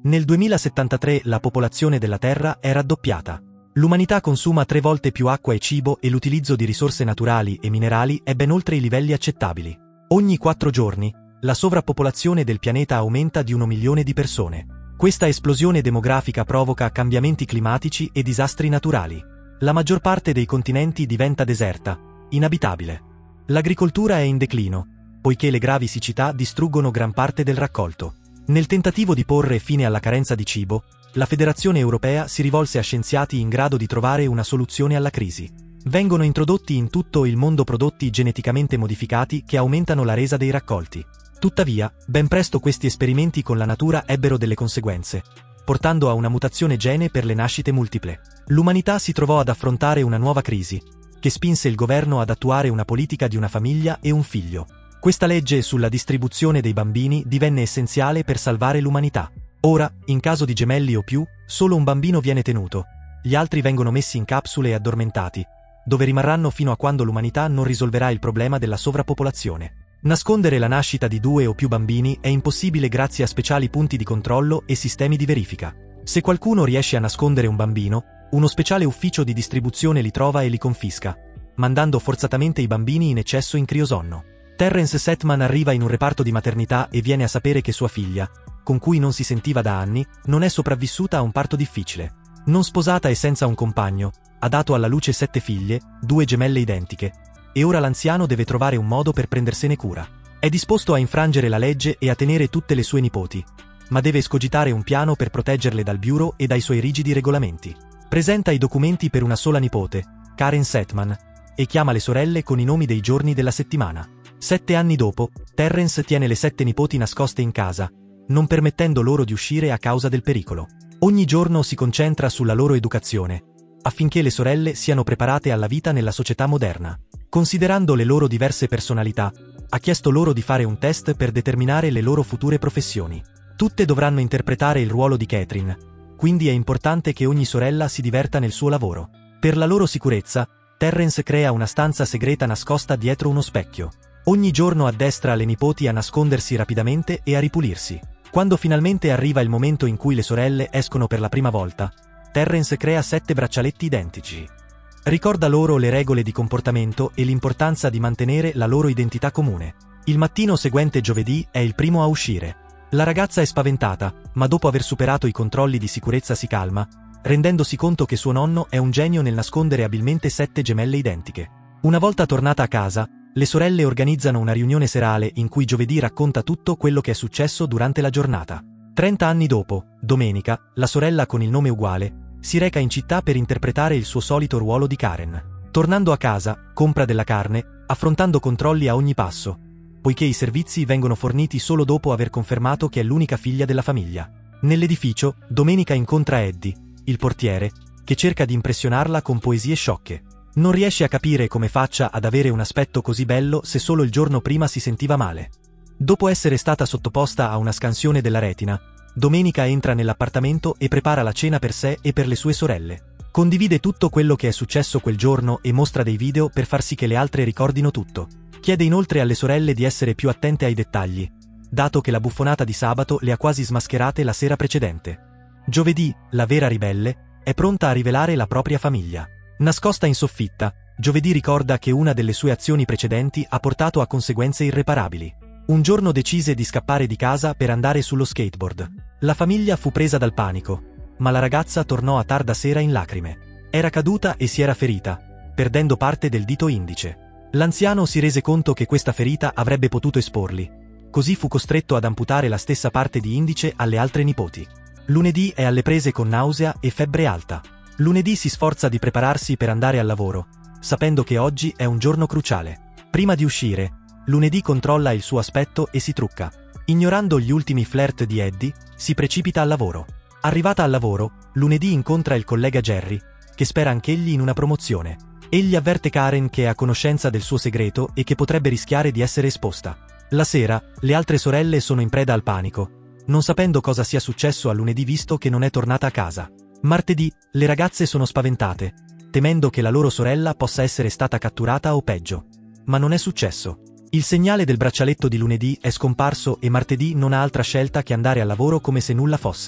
Nel 2073 la popolazione della Terra è raddoppiata. L'umanità consuma 3 volte più acqua e cibo e l'utilizzo di risorse naturali e minerali è ben oltre i livelli accettabili. Ogni 4 giorni, la sovrappopolazione del pianeta aumenta di 1 milione di persone. Questa esplosione demografica provoca cambiamenti climatici e disastri naturali. La maggior parte dei continenti diventa deserta, inabitabile. L'agricoltura è in declino, poiché le gravi siccità distruggono gran parte del raccolto. Nel tentativo di porre fine alla carenza di cibo, la Federazione Europea si rivolse a scienziati in grado di trovare una soluzione alla crisi. Vengono introdotti in tutto il mondo prodotti geneticamente modificati che aumentano la resa dei raccolti. Tuttavia, ben presto questi esperimenti con la natura ebbero delle conseguenze, portando a una mutazione gene per le nascite multiple. L'umanità si trovò ad affrontare una nuova crisi, che spinse il governo ad attuare una politica di una famiglia e un figlio. Questa legge sulla distribuzione dei bambini divenne essenziale per salvare l'umanità. Ora, in caso di gemelli o più, solo un bambino viene tenuto. Gli altri vengono messi in capsule e addormentati, dove rimarranno fino a quando l'umanità non risolverà il problema della sovrappopolazione. Nascondere la nascita di 2 o più bambini è impossibile grazie a speciali punti di controllo e sistemi di verifica. Se qualcuno riesce a nascondere un bambino, uno speciale ufficio di distribuzione li trova e li confisca, mandando forzatamente i bambini in eccesso in criosonno. Terrence Setman arriva in un reparto di maternità e viene a sapere che sua figlia, con cui non si sentiva da anni, non è sopravvissuta a un parto difficile. Non sposata e senza un compagno, ha dato alla luce 7 figlie, 2 gemelle identiche, e ora l'anziano deve trovare un modo per prendersene cura. È disposto a infrangere la legge e a tenere tutte le sue nipoti, ma deve escogitare un piano per proteggerle dal bureau e dai suoi rigidi regolamenti. Presenta i documenti per una sola nipote, Karen Setman, e chiama le sorelle con i nomi dei giorni della settimana. 7 anni dopo, Terrence tiene le 7 nipoti nascoste in casa, non permettendo loro di uscire a causa del pericolo. Ogni giorno si concentra sulla loro educazione, affinché le sorelle siano preparate alla vita nella società moderna. Considerando le loro diverse personalità, ha chiesto loro di fare un test per determinare le loro future professioni. Tutte dovranno interpretare il ruolo di Catherine, quindi è importante che ogni sorella si diverta nel suo lavoro. Per la loro sicurezza, Terrence crea una stanza segreta nascosta dietro uno specchio. Ogni giorno addestra le nipoti a nascondersi rapidamente e a ripulirsi. Quando finalmente arriva il momento in cui le sorelle escono per la prima volta, Terrence crea 7 braccialetti identici. Ricorda loro le regole di comportamento e l'importanza di mantenere la loro identità comune. Il mattino seguente giovedì è il primo a uscire. La ragazza è spaventata, ma dopo aver superato i controlli di sicurezza si calma, rendendosi conto che suo nonno è un genio nel nascondere abilmente 7 gemelle identiche. Una volta tornata a casa, le sorelle organizzano una riunione serale in cui giovedì racconta tutto quello che è successo durante la giornata. 30 anni dopo, domenica, la sorella con il nome uguale, si reca in città per interpretare il suo solito ruolo di Karen. Tornando a casa, compra della carne, affrontando controlli a ogni passo, poiché i servizi vengono forniti solo dopo aver confermato che è l'unica figlia della famiglia. Nell'edificio, Domenica incontra Eddie, il portiere, che cerca di impressionarla con poesie sciocche. Non riesce a capire come faccia ad avere un aspetto così bello se solo il giorno prima si sentiva male. Dopo essere stata sottoposta a una scansione della retina, Domenica entra nell'appartamento e prepara la cena per sé e per le sue sorelle. Condivide tutto quello che è successo quel giorno e mostra dei video per far sì che le altre ricordino tutto. Chiede inoltre alle sorelle di essere più attente ai dettagli, dato che la buffonata di sabato le ha quasi smascherate la sera precedente. Giovedì, la vera ribelle, è pronta a rivelare la propria famiglia. Nascosta in soffitta, Giovedì ricorda che una delle sue azioni precedenti ha portato a conseguenze irreparabili. Un giorno decise di scappare di casa per andare sullo skateboard. La famiglia fu presa dal panico, ma la ragazza tornò a tarda sera in lacrime. Era caduta e si era ferita, perdendo parte del dito indice. L'anziano si rese conto che questa ferita avrebbe potuto esporli, così fu costretto ad amputare la stessa parte di indice alle altre nipoti. Lunedì è alle prese con nausea e febbre alta. Lunedì si sforza di prepararsi per andare al lavoro, sapendo che oggi è un giorno cruciale. Prima di uscire, Lunedì controlla il suo aspetto e si trucca. Ignorando gli ultimi flirt di Eddie, si precipita al lavoro. Arrivata al lavoro, Lunedì incontra il collega Jerry, che spera anch'egli in una promozione. Egli avverte Karen che è a conoscenza del suo segreto e che potrebbe rischiare di essere esposta. La sera, le altre sorelle sono in preda al panico, non sapendo cosa sia successo a Lunedì visto che non è tornata a casa. Martedì, le ragazze sono spaventate, temendo che la loro sorella possa essere stata catturata o peggio. Ma non è successo. Il segnale del braccialetto di Lunedì è scomparso e martedì non ha altra scelta che andare al lavoro come se nulla fosse.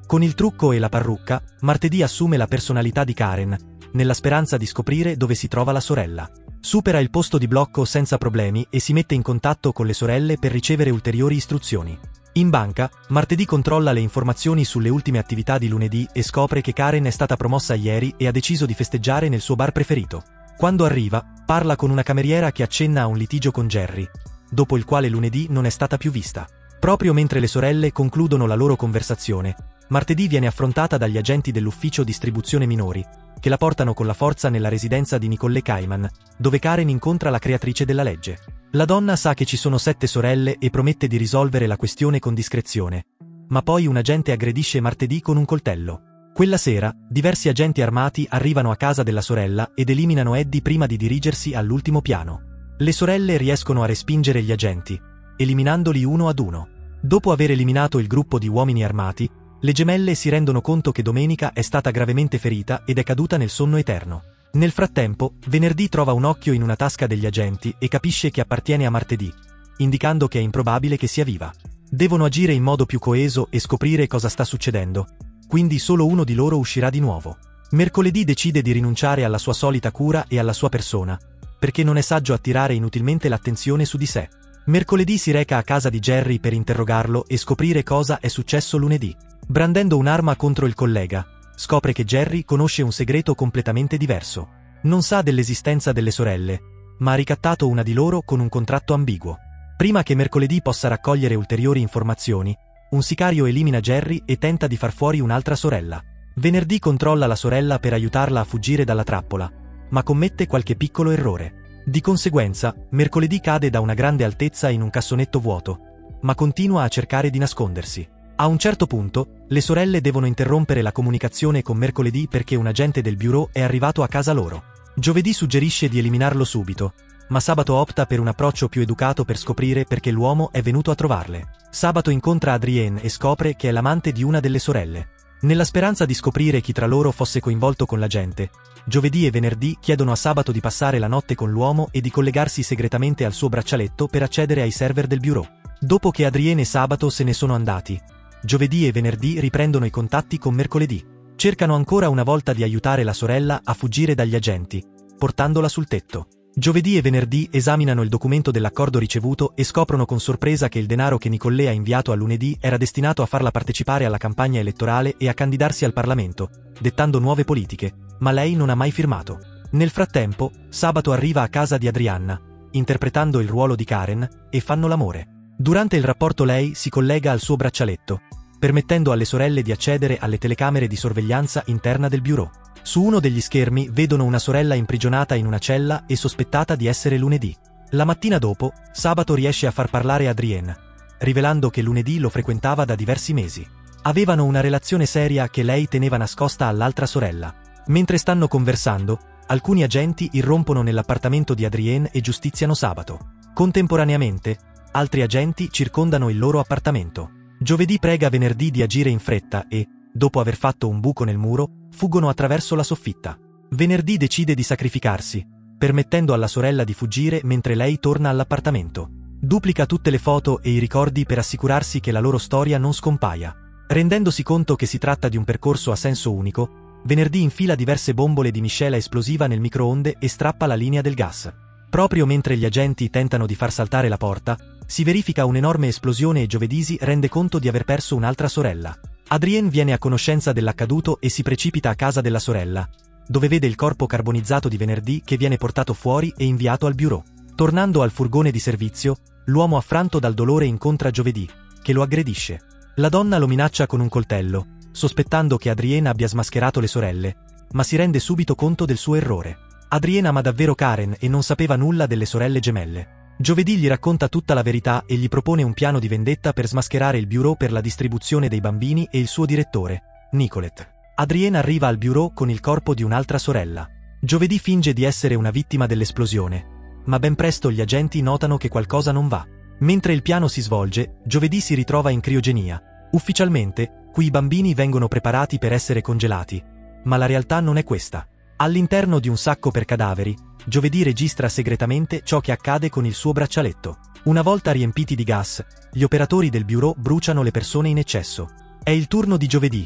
Con il trucco e la parrucca, martedì assume la personalità di Karen, nella speranza di scoprire dove si trova la sorella. Supera il posto di blocco senza problemi e si mette in contatto con le sorelle per ricevere ulteriori istruzioni. In banca, martedì controlla le informazioni sulle ultime attività di lunedì e scopre che Karen è stata promossa ieri e ha deciso di festeggiare nel suo bar preferito. Quando arriva, parla con una cameriera che accenna a un litigio con Jerry, dopo il quale lunedì non è stata più vista. Proprio mentre le sorelle concludono la loro conversazione, martedì viene affrontata dagli agenti dell'ufficio distribuzione minori, che la portano con la forza nella residenza di Nicole Kaiman, dove Karen incontra la creatrice della legge. La donna sa che ci sono 7 sorelle e promette di risolvere la questione con discrezione. Ma poi un agente aggredisce martedì con un coltello. Quella sera, diversi agenti armati arrivano a casa della sorella ed eliminano Eddie prima di dirigersi all'ultimo piano. Le sorelle riescono a respingere gli agenti, eliminandoli uno ad uno. Dopo aver eliminato il gruppo di uomini armati, le gemelle si rendono conto che Domenica è stata gravemente ferita ed è caduta nel sonno eterno. Nel frattempo, venerdì trova un occhio in una tasca degli agenti e capisce che appartiene a martedì, indicando che è improbabile che sia viva. Devono agire in modo più coeso e scoprire cosa sta succedendo, quindi solo uno di loro uscirà di nuovo. Mercoledì decide di rinunciare alla sua solita cura e alla sua persona, perché non è saggio attirare inutilmente l'attenzione su di sé. Mercoledì si reca a casa di Jerry per interrogarlo e scoprire cosa è successo lunedì. Brandendo un'arma contro il collega, scopre che Jerry conosce un segreto completamente diverso. Non sa dell'esistenza delle sorelle, ma ha ricattato una di loro con un contratto ambiguo. Prima che mercoledì possa raccogliere ulteriori informazioni, un sicario elimina Jerry e tenta di far fuori un'altra sorella. Venerdì controlla la sorella per aiutarla a fuggire dalla trappola, ma commette qualche piccolo errore. Di conseguenza, mercoledì cade da una grande altezza in un cassonetto vuoto, ma continua a cercare di nascondersi. A un certo punto, le sorelle devono interrompere la comunicazione con mercoledì perché un agente del bureau è arrivato a casa loro. Giovedì suggerisce di eliminarlo subito, ma sabato opta per un approccio più educato per scoprire perché l'uomo è venuto a trovarle. Sabato incontra Adrienne e scopre che è l'amante di una delle sorelle. Nella speranza di scoprire chi tra loro fosse coinvolto con l'agente, giovedì e venerdì chiedono a Sabato di passare la notte con l'uomo e di collegarsi segretamente al suo braccialetto per accedere ai server del bureau. Dopo che Adrienne e Sabato se ne sono andati, giovedì e venerdì riprendono i contatti con mercoledì. Cercano ancora una volta di aiutare la sorella a fuggire dagli agenti, portandola sul tetto. Giovedì e venerdì esaminano il documento dell'accordo ricevuto e scoprono con sorpresa che il denaro che Nicole ha inviato a lunedì era destinato a farla partecipare alla campagna elettorale e a candidarsi al Parlamento, dettando nuove politiche, ma lei non ha mai firmato. Nel frattempo, Sabato arriva a casa di Adrianna, interpretando il ruolo di Karen, e fanno l'amore. Durante il rapporto lei si collega al suo braccialetto, permettendo alle sorelle di accedere alle telecamere di sorveglianza interna del bureau. Su uno degli schermi vedono una sorella imprigionata in una cella e sospettata di essere lunedì. La mattina dopo, Sabato riesce a far parlare Adrienne, rivelando che lunedì lo frequentava da diversi mesi. Avevano una relazione seria che lei teneva nascosta all'altra sorella. Mentre stanno conversando, alcuni agenti irrompono nell'appartamento di Adrienne e giustiziano Sabato. Contemporaneamente, altri agenti circondano il loro appartamento. Giovedì prega venerdì di agire in fretta e, dopo aver fatto un buco nel muro, fuggono attraverso la soffitta. Venerdì decide di sacrificarsi, permettendo alla sorella di fuggire mentre lei torna all'appartamento. Duplica tutte le foto e i ricordi per assicurarsi che la loro storia non scompaia. Rendendosi conto che si tratta di un percorso a senso unico, venerdì infila diverse bombole di miscela esplosiva nel microonde e strappa la linea del gas. Proprio mentre gli agenti tentano di far saltare la porta, si verifica un'enorme esplosione e giovedì si rende conto di aver perso un'altra sorella. Adrienne viene a conoscenza dell'accaduto e si precipita a casa della sorella, dove vede il corpo carbonizzato di venerdì che viene portato fuori e inviato al bureau. Tornando al furgone di servizio, l'uomo affranto dal dolore incontra giovedì, che lo aggredisce. La donna lo minaccia con un coltello, sospettando che Adrienne abbia smascherato le sorelle, ma si rende subito conto del suo errore. Adrienne ama davvero Karen e non sapeva nulla delle sorelle gemelle. Giovedì gli racconta tutta la verità e gli propone un piano di vendetta per smascherare il bureau per la distribuzione dei bambini e il suo direttore, Nicolette. Adrienne arriva al bureau con il corpo di un'altra sorella. Giovedì finge di essere una vittima dell'esplosione, ma ben presto gli agenti notano che qualcosa non va. Mentre il piano si svolge, Giovedì si ritrova in criogenia. Ufficialmente, qui i bambini vengono preparati per essere congelati, ma la realtà non è questa. All'interno di un sacco per cadaveri, Giovedì registra segretamente ciò che accade con il suo braccialetto. Una volta riempiti di gas, gli operatori del bureau bruciano le persone in eccesso. È il turno di Giovedì,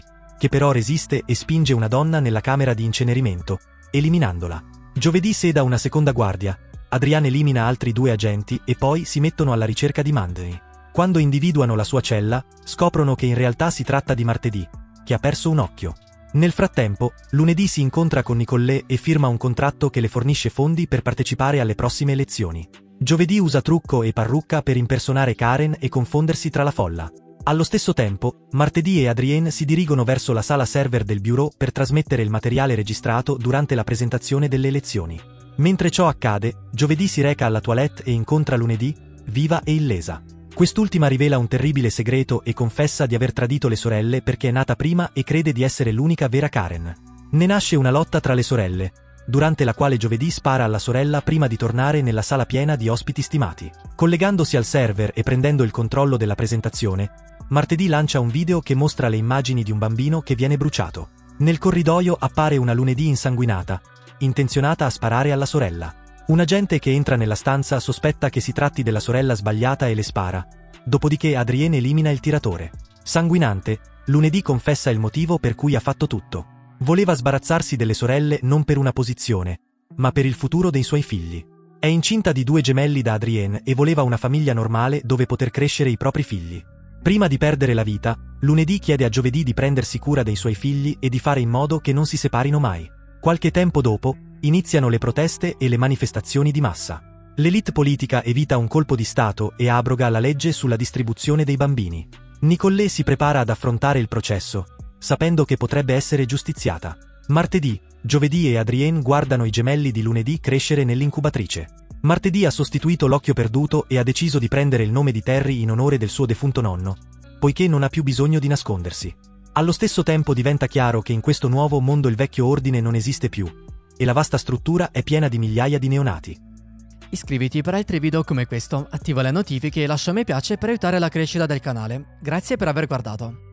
che però resiste e spinge una donna nella camera di incenerimento, eliminandola. Giovedì seda una seconda guardia, Adrienne elimina altri 2 agenti e poi si mettono alla ricerca di Mandy. Quando individuano la sua cella, scoprono che in realtà si tratta di Martedì, che ha perso un occhio. Nel frattempo, lunedì si incontra con Nicole e firma un contratto che le fornisce fondi per partecipare alle prossime elezioni. Giovedì usa trucco e parrucca per impersonare Karen e confondersi tra la folla. Allo stesso tempo, Martedì e Adrienne si dirigono verso la sala server del bureau per trasmettere il materiale registrato durante la presentazione delle elezioni. Mentre ciò accade, Giovedì si reca alla toilette e incontra lunedì, viva e illesa. Quest'ultima rivela un terribile segreto e confessa di aver tradito le sorelle perché è nata prima e crede di essere l'unica vera Karen. Ne nasce una lotta tra le sorelle, durante la quale Giovedì spara alla sorella prima di tornare nella sala piena di ospiti stimati. Collegandosi al server e prendendo il controllo della presentazione, Martedì lancia un video che mostra le immagini di un bambino che viene bruciato. Nel corridoio appare una lunedì insanguinata, intenzionata a sparare alla sorella. Un agente che entra nella stanza sospetta che si tratti della sorella sbagliata e le spara, dopodiché Adrienne elimina il tiratore. Sanguinante, lunedì confessa il motivo per cui ha fatto tutto. Voleva sbarazzarsi delle sorelle non per una posizione, ma per il futuro dei suoi figli. È incinta di 2 gemelli da Adrienne e voleva una famiglia normale dove poter crescere i propri figli. Prima di perdere la vita, lunedì chiede a Giovedì di prendersi cura dei suoi figli e di fare in modo che non si separino mai. Qualche tempo dopo, iniziano le proteste e le manifestazioni di massa. L'élite politica evita un colpo di Stato e abroga la legge sulla distribuzione dei bambini. Nicole si prepara ad affrontare il processo, sapendo che potrebbe essere giustiziata. Martedì, Giovedì e Adrienne guardano i gemelli di lunedì crescere nell'incubatrice. Martedì ha sostituito l'occhio perduto e ha deciso di prendere il nome di Terry in onore del suo defunto nonno, poiché non ha più bisogno di nascondersi. Allo stesso tempo diventa chiaro che in questo nuovo mondo il vecchio ordine non esiste più, e la vasta struttura è piena di migliaia di neonati. Iscriviti per altri video come questo, attiva le notifiche e lascia mi piace per aiutare la crescita del canale. Grazie per aver guardato.